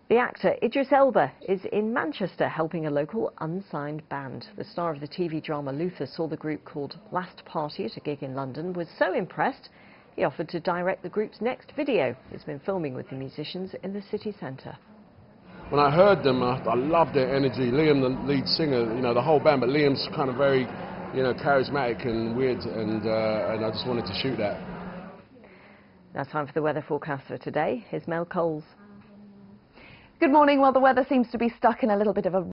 The actor Idris Elba is in Manchester helping a local unsigned band. The star of the TV drama Luther saw the group called Last Party at a gig in London, was so impressed he offered to direct the group's next video. He's been filming with the musicians in the city centre. When I heard them, I loved their energy. Liam, the lead singer, the whole band, but Liam's kind of very, charismatic and weird, and I just wanted to shoot that. Now time for the weather forecast for today. Here's Mel Coles. Good morning. Well, the weather seems to be stuck in a little bit of a